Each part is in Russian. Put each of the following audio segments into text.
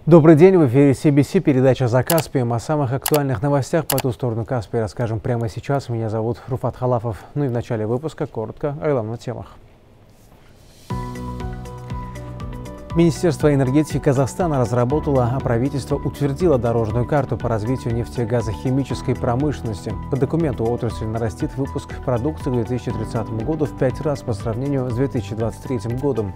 Добрый день, в эфире CBC, передача «За Каспием». О самых актуальных новостях по ту сторону Каспия расскажем прямо сейчас. Меня зовут Руфат Халафов. Ну и в начале выпуска коротко о главных темах. Министерство энергетики Казахстана разработало, а правительство утвердило дорожную карту по развитию нефтегазохимической промышленности. По документу отрасль нарастит выпуск продукции к 2030 году в 5 раз по сравнению с 2023 годом.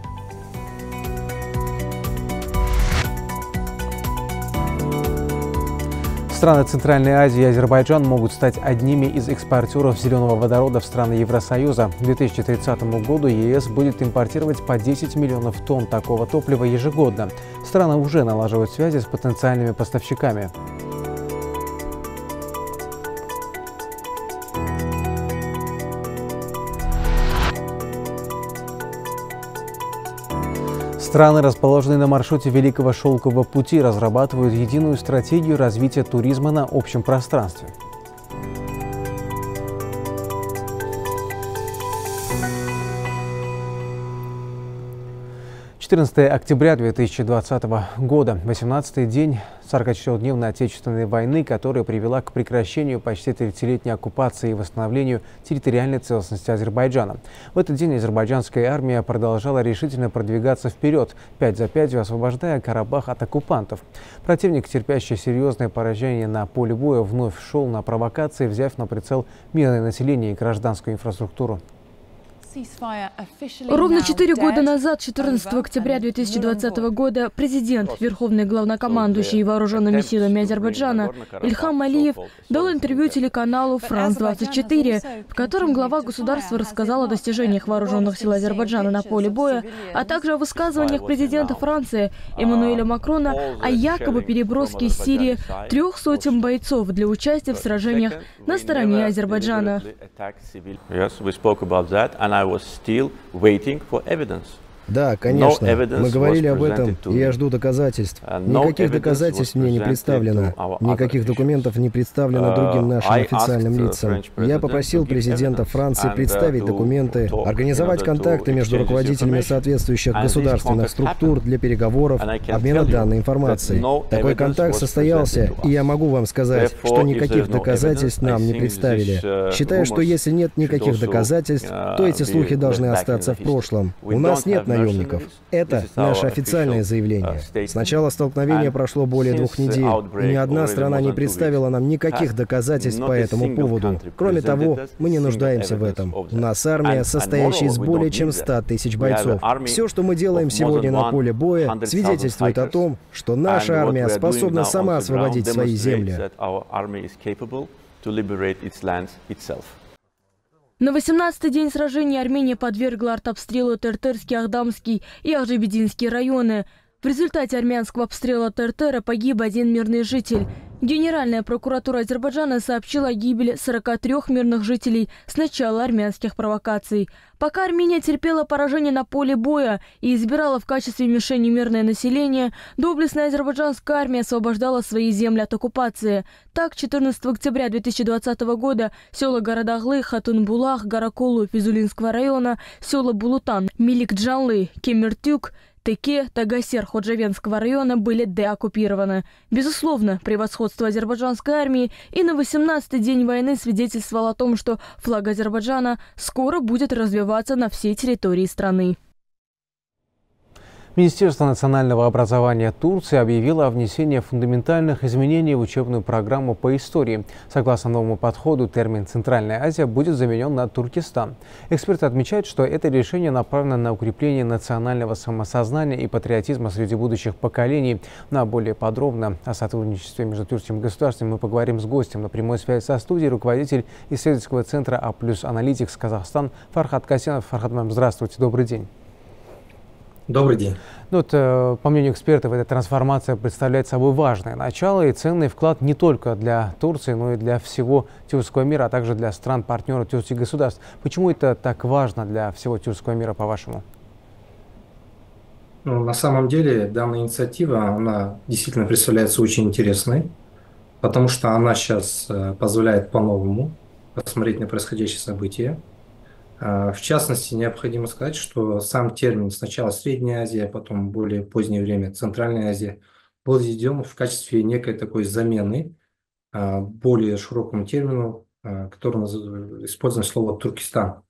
Страны Центральной Азии и Азербайджан могут стать одними из экспортеров зеленого водорода в страны Евросоюза. К 2030 году ЕС будет импортировать по 10 миллионов тонн такого топлива ежегодно. Страны уже налаживают связи с потенциальными поставщиками. Страны, расположенные на маршруте Великого Шелкового пути, разрабатывают единую стратегию развития туризма на общем пространстве. 14 октября 2020 года, 18-й день 44-дневной Отечественной войны, которая привела к прекращению почти 30-летней оккупации и восстановлению территориальной целостности Азербайджана. В этот день азербайджанская армия продолжала решительно продвигаться вперед, 5 за 5 освобождая Карабах от оккупантов. Противник, терпящий серьезное поражение на поле боя, вновь шел на провокации, взяв на прицел мирное население и гражданскую инфраструктуру. Ровно 4 года назад, 14 октября 2020 года, президент, верховный главнокомандующий вооруженными силами Азербайджана Ильхам Алиев дал интервью телеканалу «Франс-24», в котором глава государства рассказал о достижениях вооруженных сил Азербайджана на поле боя, а также о высказываниях президента Франции Эммануэля Макрона о якобы переброске из Сирии 300 бойцов для участия в сражениях на стороне Азербайджана. Да, конечно. Мы говорили об этом, и я жду доказательств. Никаких доказательств мне не представлено. Никаких документов не представлено другим нашим официальным лицам. Я попросил президента Франции представить документы, организовать контакты между руководителями соответствующих государственных структур для переговоров, обмена данной информацией. Такой контакт состоялся, и я могу вам сказать, что никаких доказательств нам не представили. Считаю, что если нет никаких доказательств, то эти слухи должны остаться в прошлом. У нас нет наемников. Это наше официальное заявление. С начала столкновения прошло более 2 недель, и ни одна страна не представила нам никаких доказательств по этому поводу. Кроме того, мы не нуждаемся в этом. У нас армия, состоящая из более чем 100 тысяч бойцов. Все, что мы делаем сегодня на поле боя, свидетельствует о том, что наша армия способна сама освободить свои земли. На 18-й день сражения Армения подвергла артобстрелу Тертерский, Ахдамский и Ахжибединский районы. В результате армянского обстрела Тертера погиб 1 мирный житель. Генеральная прокуратура Азербайджана сообщила о гибели 43 мирных жителей с начала армянских провокаций. Пока Армения терпела поражение на поле боя и избирала в качестве мишени мирное население, доблестная азербайджанская армия освобождала свои земли от оккупации. Так, 14 октября 2020 года села Городоглы, Хатунбулах, Гаракулу Физулинского района, села Булутан, Миликджанлы, Кемертюк, Теке, Тагасер Ходжавенского района были деоккупированы. Безусловно, превосходство азербайджанской армии и на 18-й день войны свидетельствовало о том, что флаг Азербайджана скоро будет развиваться на всей территории страны. Министерство национального образования Турции объявило о внесении фундаментальных изменений в учебную программу по истории. Согласно новому подходу, термин «Центральная Азия» будет заменен на «Туркестан». Эксперты отмечают, что это решение направлено на укрепление национального самосознания и патриотизма среди будущих поколений. На более подробно о сотрудничестве между тюркским государством мы поговорим с гостем. На прямой связи со студией руководитель исследовательского центра «А+, Аналитикс Казахстан» Фархад Касенов. Фархад, здравствуйте, добрый день. Добрый день. По мнению экспертов, эта трансформация представляет собой важное начало и ценный вклад не только для Турции, но и для всего тюркского мира, а также для стран-партнеров тюркских государств. Почему это так важно для всего тюркского мира, по-вашему? На самом деле, данная инициатива, она действительно представляется очень интересной, потому что она сейчас позволяет по-новому посмотреть на происходящие события. В частности, необходимо сказать, что сам термин сначала Средняя Азия, потом в более позднее время Центральная Азия возведен в качестве некой такой замены более широкому термину, которым используем слово «Туркестан».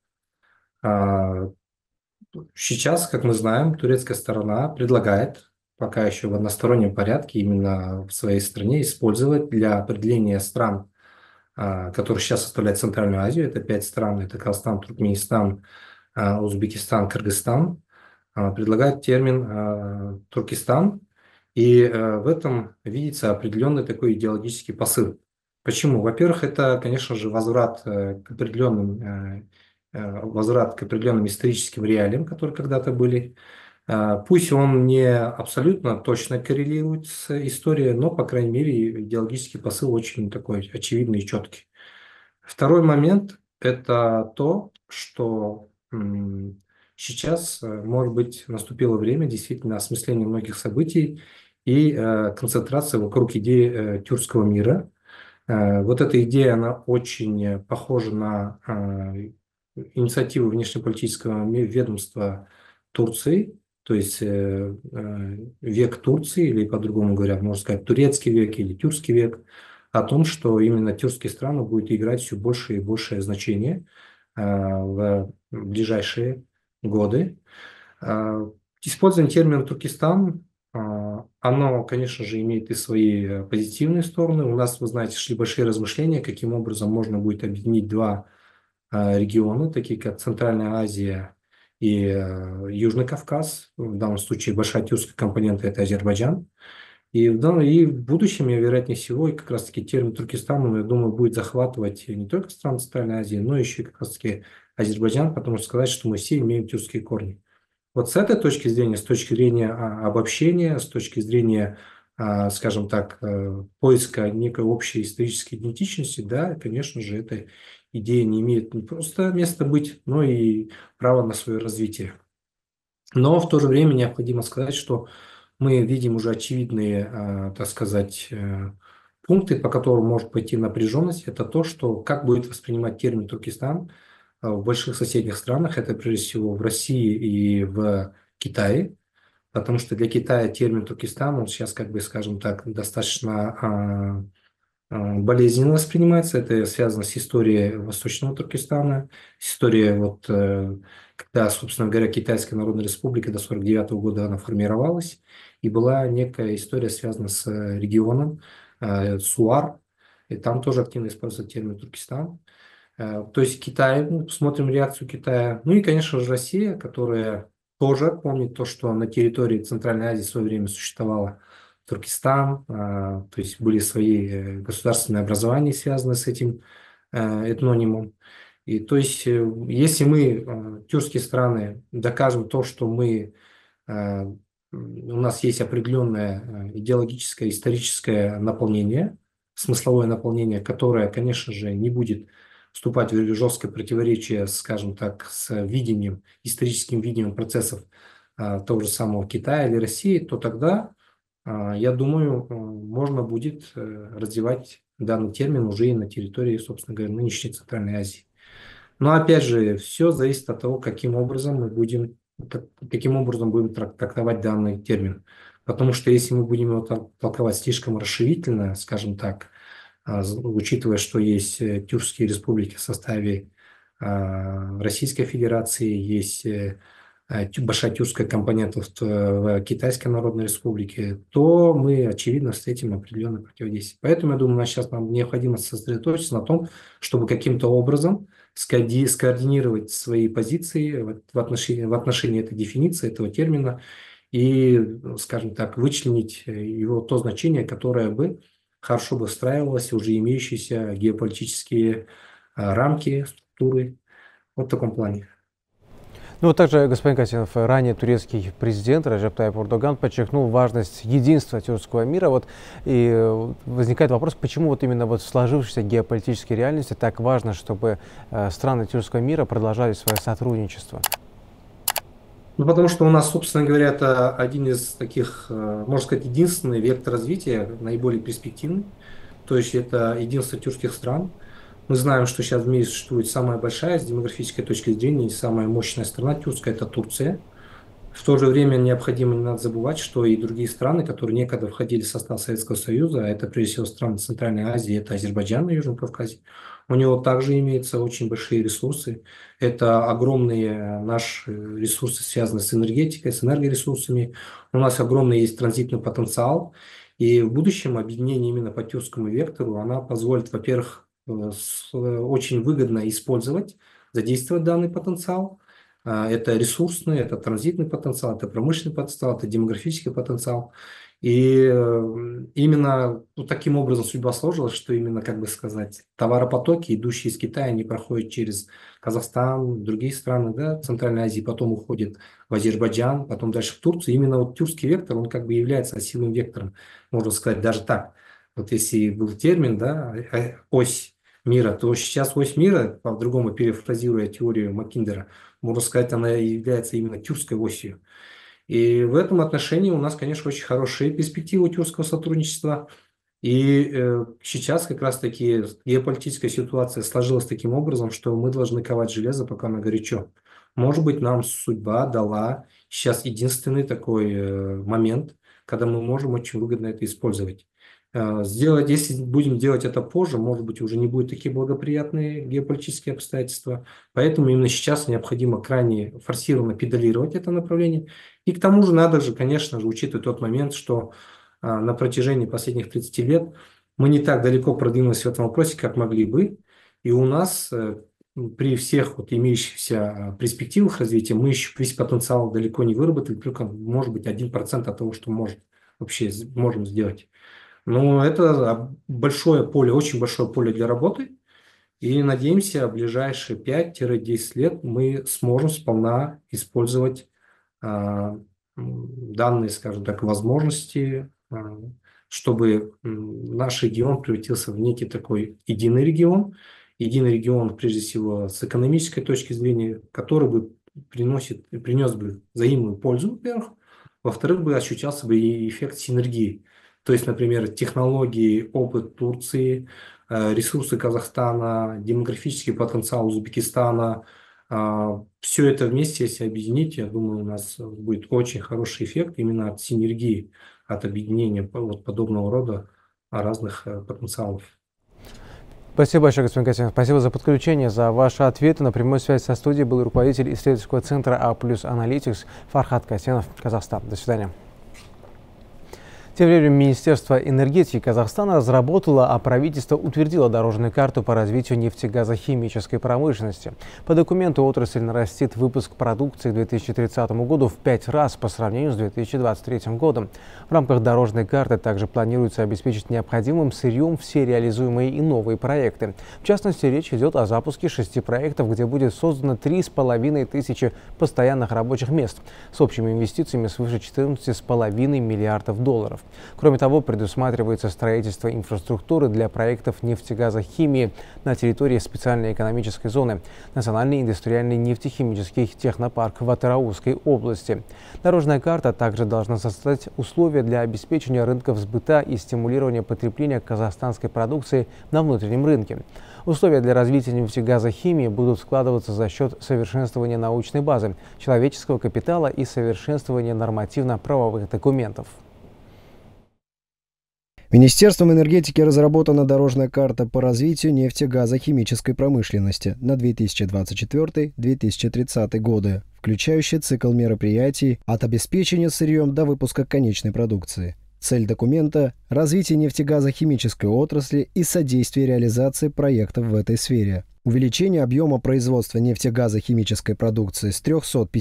Сейчас, как мы знаем, турецкая сторона предлагает пока еще в одностороннем порядке именно в своей стране использовать для определения стран, которые сейчас составляют Центральную Азию. Это 5 стран: это Казахстан, Туркменистан, Узбекистан, Кыргызстан. Предлагают термин «Туркестан». И в этом видится определенный такой идеологический посыл. Почему? Во-первых, это, конечно же, возврат к определенным историческим реалиям, которые когда-то были. Пусть он не абсолютно точно коррелирует с историей, но, по крайней мере, идеологический посыл очень такой очевидный и четкий. Второй момент – это то, что сейчас, может быть, наступило время действительно осмысления многих событий и концентрации вокруг идеи тюркского мира. Вот эта идея, она очень похожа на инициативу внешнеполитического ведомства Турции, то есть век Турции, или по-другому говоря, можно сказать, турецкий век или тюркский век, о том, что именно тюркские страны будут играть все больше и большее значение в ближайшие годы. Использование термина «Туркестан», оно, конечно же, имеет и свои позитивные стороны. У нас, вы знаете, шли большие размышления, каким образом можно будет объединить два региона, такие как Центральная Азия и Южный Кавказ. В данном случае большая тюркская компонента – это Азербайджан. И в будущем, вероятнее всего, и как раз-таки термин «Туркестан», я думаю, будет захватывать не только страны Центральной Азии, но еще и как раз-таки Азербайджан, потому что сказать, что мы все имеем тюркские корни. Вот с этой точки зрения, с точки зрения обобщения, с точки зрения, скажем так, поиска некой общей исторической идентичности, да, конечно же, эта идея не имеет не просто места быть, но и права на свое развитие. Но в то же время необходимо сказать, что мы видим уже очевидные, так сказать, пункты, по которым может пойти напряженность. Это то, что как будет воспринимать термин «Туркестан» в больших соседних странах. Это прежде всего в России и в Китае. Потому что для Китая термин «Туркестан», он сейчас, как бы, скажем так, достаточно болезненно воспринимается. Это связано с историей Восточного Туркестана, история вот, когда, собственно говоря, Китайская Народная Республика до 1949 года она формировалась, и была некая история, связана с регионом Суар, и там тоже активно используется термин «Туркестан». То есть Китай, посмотрим реакцию Китая. Ну и, конечно же, Россия, которая тоже помнит то, что на территории Центральной Азии в свое время существовало Туркестан, то есть были свои государственные образования, связанные с этим этнонимом. И то есть, если мы, тюркские страны, докажем то, что у нас есть определенное идеологическое, историческое наполнение, смысловое наполнение, которое, конечно же, не будет вступать в жесткое противоречие, скажем так, с видением, историческим видением процессов того же самого Китая или России, то тогда, я думаю, можно будет развивать данный термин уже и на территории, собственно говоря, нынешней Центральной Азии. Но опять же, все зависит от того, каким образом будем трактовать данный термин. Потому что если мы будем его толковать слишком расширительно, скажем так, учитывая, что есть тюркские республики в составе Российской Федерации, есть большая тюркская компонента в Китайской Народной Республике, то мы, очевидно, встретим определенное противодействие. Поэтому, я думаю, сейчас нам необходимо сосредоточиться на том, чтобы каким-то образом скоординировать свои позиции в отношении этой дефиниции, этого термина, и, скажем так, вычленить его то значение, которое бы хорошо бы встраивалось в уже имеющиеся геополитические рамки, структуры. Вот в таком плане. Ну, вот также, господин Касимов, ранее турецкий президент Реджеп Тайип Эрдоган подчеркнул важность единства тюркского мира. Вот, и возникает вопрос, почему вот именно вот в сложившейся геополитической реальности так важно, чтобы страны тюркского мира продолжали свое сотрудничество? Ну, потому что у нас, собственно говоря, это один из таких, можно сказать, единственный вектор развития, наиболее перспективный. То есть это единство тюркских стран. Мы знаем, что сейчас в мире существует самая большая с демографической точки зрения и самая мощная страна тюркская – это Турция. В то же время необходимо, не надо забывать, что и другие страны, которые некогда входили в состав Советского Союза, а это прежде всего страны Центральной Азии, это Азербайджан на Южном Кавказе, у него также имеются очень большие ресурсы. Это огромные наши ресурсы, связанные с энергетикой, с энергоресурсами. У нас огромный есть транзитный потенциал. И в будущем объединение именно по тюркскому вектору, она позволит, во-первых, очень выгодно использовать, задействовать данный потенциал. Это ресурсный, это транзитный потенциал, это промышленный потенциал, это демографический потенциал. И именно таким образом судьба сложилась, что именно, как бы сказать, товаропотоки, идущие из Китая, они проходят через Казахстан, другие страны, да, Центральной Азии, потом уходят в Азербайджан, потом дальше в Турцию. Именно вот тюркский вектор, он как бы является осевым вектором, можно сказать, даже так. Вот если был термин, да, ось мира, то сейчас ось мира, по-другому перефразируя теорию Маккиндера, можно сказать, она является именно тюркской осью. И в этом отношении у нас, конечно, очень хорошие перспективы тюркского сотрудничества. И сейчас как раз-таки геополитическая ситуация сложилась таким образом, что мы должны ковать железо, пока оно горячо. Может быть, нам судьба дала сейчас единственный такой момент, когда мы можем очень выгодно это использовать. Если будем делать это позже, может быть, уже не будет такие благоприятные геополитические обстоятельства. Поэтому именно сейчас необходимо крайне форсированно педалировать это направление. И к тому же надо же, конечно же, учитывать тот момент, что на протяжении последних 30 лет мы не так далеко продвинулись в этом вопросе, как могли бы. И у нас при всех вот имеющихся перспективах развития мы еще весь потенциал далеко не выработали, только, может быть, 1% от того, что вообще можем сделать. Но это большое поле, очень большое поле для работы. И надеемся, в ближайшие 5-10 лет мы сможем сполна использовать данные, скажем так, возможности, чтобы наш регион превратился в некий такой единый регион. Единый регион, прежде всего, с экономической точки зрения, который бы принес бы взаимную пользу, во-первых. Во-вторых, бы ощущался бы и эффект синергии. То есть, например, технологии, опыт Турции, ресурсы Казахстана, демографический потенциал Узбекистана, все это вместе, если объединить, я думаю, у нас будет очень хороший эффект именно от синергии, от объединения вот подобного рода разных потенциалов. Спасибо большое, господин Касьянов. Спасибо за подключение, за ваши ответы. На прямой связи со студией был руководитель исследовательского центра А+ Аналитикс Фархад Касьянов, Казахстан. До свидания. Тем временем Министерство энергетики Казахстана разработало, а правительство утвердило дорожную карту по развитию нефтегазохимической промышленности. По документу отрасль нарастит выпуск продукции к 2030 году в 5 раз по сравнению с 2023 годом. В рамках дорожной карты также планируется обеспечить необходимым сырьем все реализуемые и новые проекты. В частности, речь идет о запуске 6 проектов, где будет создано 3500 постоянных рабочих мест с общими инвестициями свыше 14,5 миллиардов долларов. Кроме того, предусматривается строительство инфраструктуры для проектов нефтегазохимии на территории специальной экономической зоны Национальный индустриальный нефтехимический технопарк в Атырауской области. Дорожная карта также должна создать условия для обеспечения рынков сбыта и стимулирования потребления казахстанской продукции на внутреннем рынке. Условия для развития нефтегазохимии будут складываться за счет совершенствования научной базы, человеческого капитала и совершенствования нормативно-правовых документов. Министерством энергетики разработана дорожная карта по развитию нефтегазохимической промышленности на 2024-2030 годы, включающая цикл мероприятий от обеспечения сырьем до выпуска конечной продукции. Цель документа – развитие нефтегазохимической отрасли и содействие реализации проектов в этой сфере. Увеличение объема производства нефтегазохимической продукции с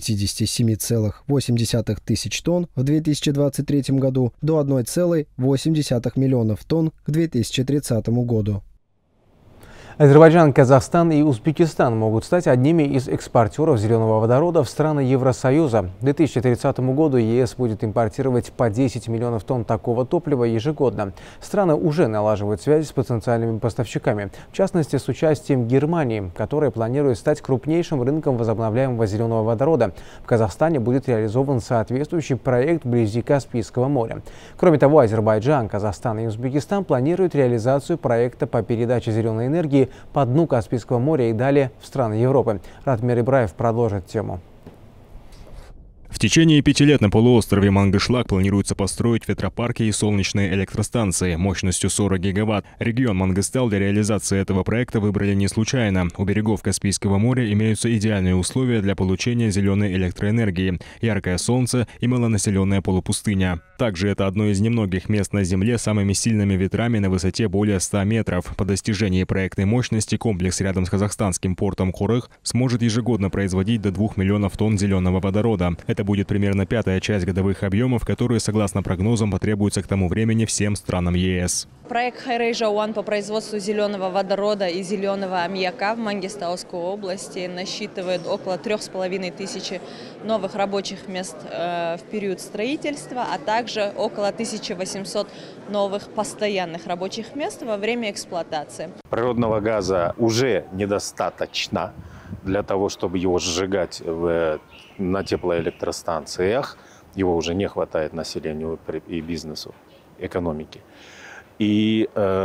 357,8 тысяч тонн в 2023 году до 1,8 миллионов тонн к 2030 году. Азербайджан, Казахстан и Узбекистан могут стать одними из экспортеров зеленого водорода в страны Евросоюза. К 2030 году ЕС будет импортировать по 10 миллионов тонн такого топлива ежегодно. Страны уже налаживают связи с потенциальными поставщиками, в частности с участием Германии, которая планирует стать крупнейшим рынком возобновляемого зеленого водорода. В Казахстане будет реализован соответствующий проект вблизи Каспийского моря. Кроме того, Азербайджан, Казахстан и Узбекистан планируют реализацию проекта по передаче зеленой энергии по дну Каспийского моря и далее в страны Европы. Ратмир Ибраев продолжит тему. В В течение 5 лет на полуострове Мангышлак планируется построить ветропарки и солнечные электростанции мощностью 40 гигаватт. Регион Мангыстау для реализации этого проекта выбрали не случайно. У берегов Каспийского моря имеются идеальные условия для получения зеленой электроэнергии, яркое солнце и малонаселенная полупустыня. Также это одно из немногих мест на Земле с самыми сильными ветрами на высоте более 100 метров. По достижении проектной мощности комплекс рядом с казахстанским портом Хорых сможет ежегодно производить до 2 миллионов тонн зеленого водорода. Это будет примерно 5-я часть годовых объемов, которые, согласно прогнозам, потребуются к тому времени всем странам ЕС. Проект Хайрейжа-1 по производству зеленого водорода и зеленого аммиака в Мангистауской области насчитывает около 3500 новых рабочих мест в период строительства, а также около 1800 новых постоянных рабочих мест во время эксплуатации. Природного газа уже недостаточно для того, чтобы его сжигать на теплоэлектростанциях. Его уже не хватает населению и бизнесу, экономике. И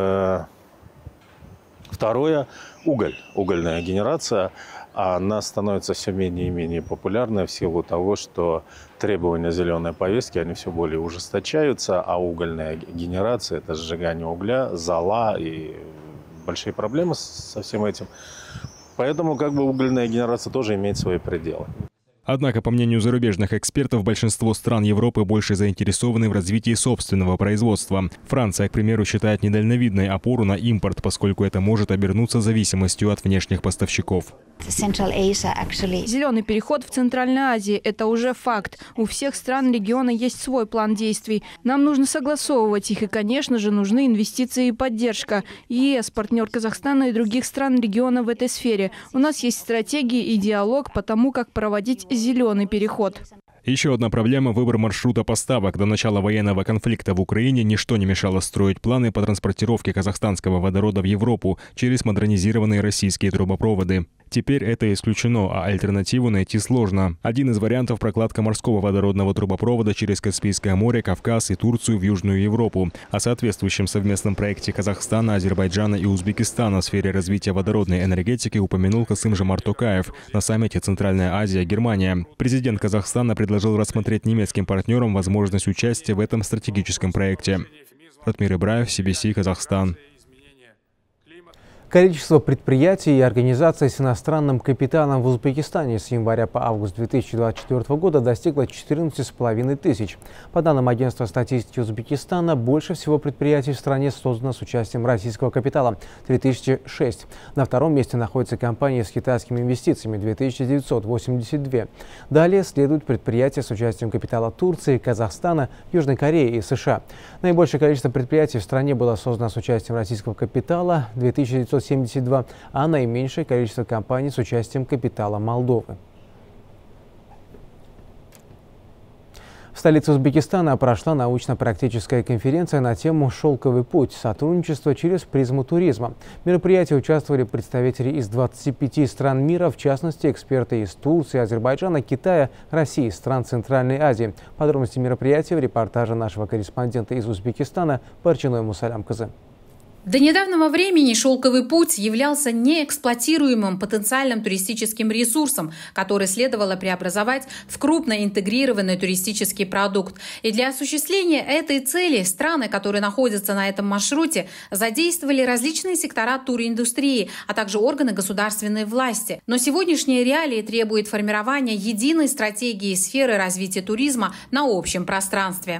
второе – угольная генерация. Она становится все менее и менее популярной в силу того, что требования зеленой повестки, они все более ужесточаются, а угольная генерация – это сжигание угля, зола и большие проблемы со всем этим. Поэтому угольная генерация тоже имеет свои пределы. Однако, по мнению зарубежных экспертов, большинство стран Европы больше заинтересованы в развитии собственного производства. Франция, к примеру, считает недальновидной опору на импорт, поскольку это может обернуться зависимостью от внешних поставщиков. Зеленый переход в Центральной Азии – это уже факт. У всех стран региона есть свой план действий. Нам нужно согласовывать их, и, конечно же, нужны инвестиции и поддержка. ЕС – партнер Казахстана и других стран региона в этой сфере. У нас есть стратегии и диалог по тому, как проводить зеленый переход. Еще одна проблема – выбор маршрута поставок. До начала военного конфликта в Украине ничто не мешало строить планы по транспортировке казахстанского водорода в Европу через модернизированные российские трубопроводы. Теперь это исключено, а альтернативу найти сложно. Один из вариантов – прокладка морского водородного трубопровода через Каспийское море, Кавказ и Турцию в Южную Европу. О соответствующем совместном проекте Казахстана, Азербайджана и Узбекистана в сфере развития водородной энергетики упомянул Касым-Жомарт Токаев на саммите «Центральная Азия-Германия». Президент Казахстана предложил рассмотреть немецким партнерам возможность участия в этом стратегическом проекте. Ратмир Ибраев, CBC, Казахстан. Количество предприятий и организаций с иностранным капиталом в Узбекистане с января по август 2024 года достигло 14,5 тысяч. По данным агентства статистики Узбекистана, больше всего предприятий в стране создано с участием российского капитала – 3006. На втором месте находятся компании с китайскими инвестициями – 2982. Далее следуют предприятия с участием капитала Турции, Казахстана, Южной Кореи и США. Наибольшее количество предприятий в стране было создано с участием российского капитала – 2972, а наименьшее количество компаний с участием капитала Молдовы. В столице Узбекистана прошла научно-практическая конференция на тему «Шелковый путь. Сотрудничество через призму туризма». В мероприятии участвовали представители из 25 стран мира, в частности, эксперты из Турции, Азербайджана, Китая, России, стран Центральной Азии. Подробности мероприятия в репортаже нашего корреспондента из Узбекистана Парчиной Мусалям-Кызы. До недавнего времени «Шелковый путь» являлся неэксплуатируемым потенциальным туристическим ресурсом, который следовало преобразовать в крупно интегрированный туристический продукт. И для осуществления этой цели страны, которые находятся на этом маршруте, задействовали различные сектора туриндустрии, а также органы государственной власти. Но сегодняшние реалии требуют формирования единой стратегии сферы развития туризма на общем пространстве.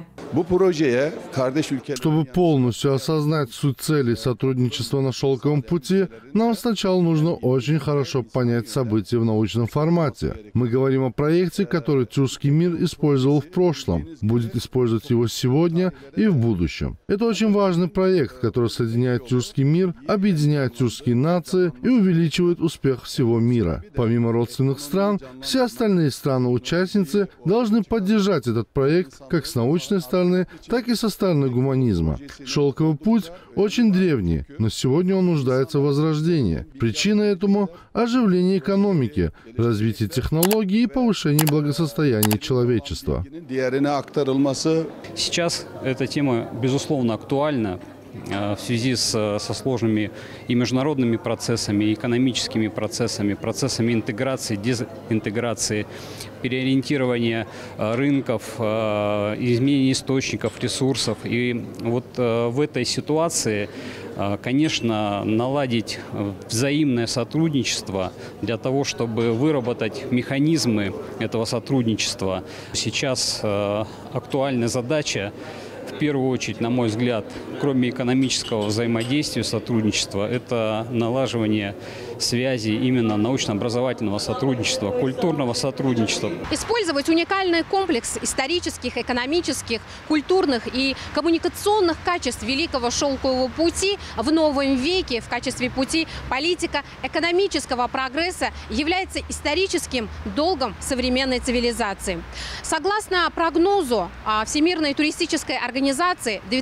Чтобы полностью осознать суть цели сотрудничества на шелковом пути, нам сначала нужно очень хорошо понять события в научном формате. Мы говорим о проекте, который тюркский мир использовал в прошлом, будет использовать его сегодня и в будущем. Это очень важный проект, который соединяет тюркский мир, объединяет тюркские нации и увеличивает успех всего мира. Помимо родственных стран, все остальные страны-участницы должны поддержать этот проект как с научной стороны, так и со стороны гуманизма. Шелковый путь очень древний, но сегодня он нуждается в возрождении. Причина этому – оживление экономики, развитие технологий и повышение благосостояния человечества. Сейчас эта тема, безусловно, актуальна. в связи со сложными и международными процессами, и экономическими процессами, процессами интеграции, дезинтеграции, переориентирования рынков, изменения источников, ресурсов. И вот в этой ситуации, конечно, наладить взаимное сотрудничество для того, чтобы выработать механизмы этого сотрудничества. Сейчас актуальная задача, в первую очередь, на мой взгляд, кроме экономического взаимодействия, сотрудничества, это налаживание связи именно научно-образовательного сотрудничества, культурного сотрудничества. Использовать уникальный комплекс исторических, экономических, культурных и коммуникационных качеств Великого Шелкового пути в новом веке в качестве пути политико-экономического прогресса является историческим долгом современной цивилизации. Согласно прогнозу Всемирной туристической организации, в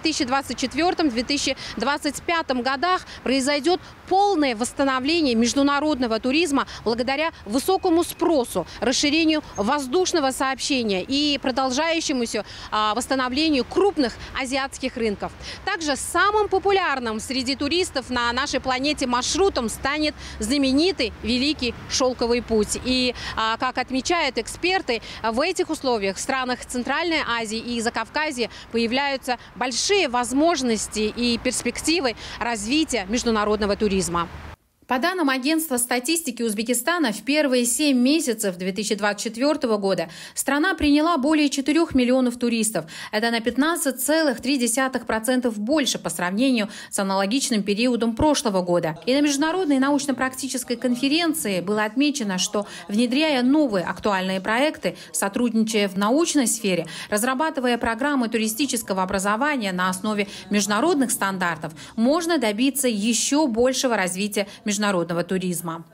2024-2025 годах произойдет полное восстановление международного туризма благодаря высокому спросу, расширению воздушного сообщения и продолжающемуся восстановлению крупных азиатских рынков. Также самым популярным среди туристов на нашей планете маршрутом станет знаменитый Великий Шелковый путь. И, как отмечают эксперты, в этих условиях в странах Центральной Азии и Закавказья появляются большие возможности и перспективы развития международного туризма. По данным агентства статистики Узбекистана, в первые 7 месяцев 2024 года страна приняла более 4 миллионов туристов. Это на 15,3% больше по сравнению с аналогичным периодом прошлого года. И на международной научно-практической конференции было отмечено, что, внедряя новые актуальные проекты, сотрудничая в научной сфере, разрабатывая программы туристического образования на основе международных стандартов, можно добиться еще большего развития международного туризма.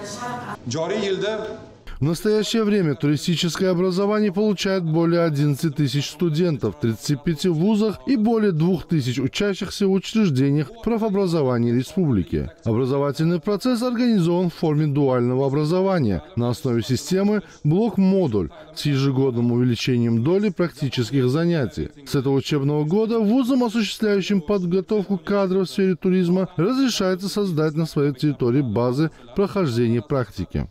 В настоящее время туристическое образование получает более 11 тысяч студентов в 35 вузах и более 2000 учащихся в учреждениях профобразования республики. Образовательный процесс организован в форме дуального образования на основе системы блок-модуль с ежегодным увеличением доли практических занятий. С этого учебного года вузам, осуществляющим подготовку кадров в сфере туризма, разрешается создать на своей территории базы прохождения практики.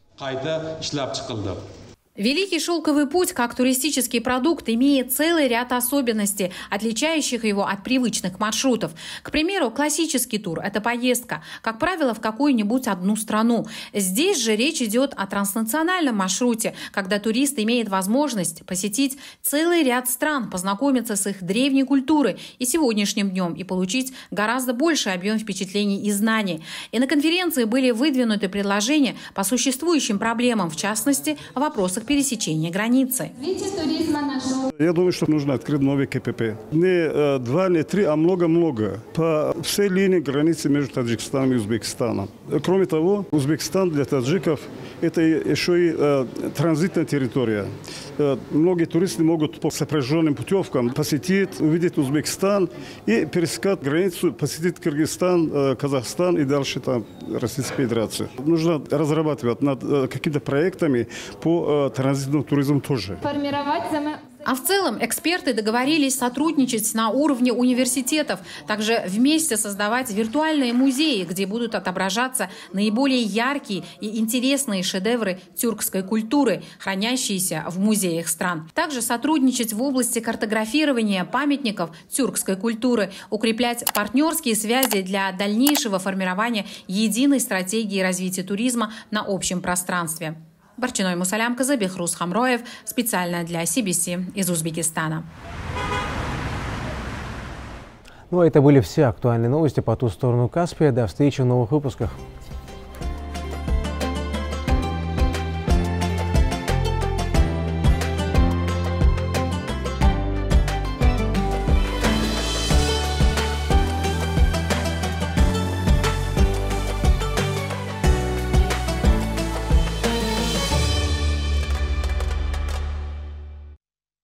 Великий Шелковый путь как туристический продукт имеет целый ряд особенностей, отличающих его от привычных маршрутов. К примеру, классический тур – это поездка, как правило, в какую-нибудь одну страну. Здесь же речь идет о транснациональном маршруте, когда турист имеет возможность посетить целый ряд стран, познакомиться с их древней культурой и сегодняшним днем и получить гораздо больший объем впечатлений и знаний. И на конференции были выдвинуты предложения по существующим проблемам, в частности, в вопросах пересечения границы. Я думаю, что нужно открыть новый КПП. Не 2, не 3, а много-много. По всей линии границы между Таджикистаном и Узбекистаном. Кроме того, Узбекистан для таджиков – это еще и транзитная территория. Многие туристы могут по сопряженным путевкам посетить, увидеть Узбекистан и пересекать границу, посетить Кыргызстан, Казахстан и дальше там Российскую Федерацию. Нужно разрабатывать над какими-то проектами по транзитному туризму тоже. А в целом эксперты договорились сотрудничать на уровне университетов, также вместе создавать виртуальные музеи, где будут отображаться наиболее яркие и интересные шедевры тюркской культуры, хранящиеся в музеях стран. Также сотрудничать в области картографирования памятников тюркской культуры, укреплять партнерские связи для дальнейшего формирования единой стратегии развития туризма на общем пространстве. Барчиной Мусалямказа, Бехрус Хамроев, специально для CBC из Узбекистана. Ну а это были все актуальные новости по ту сторону Каспия. До встречи в новых выпусках.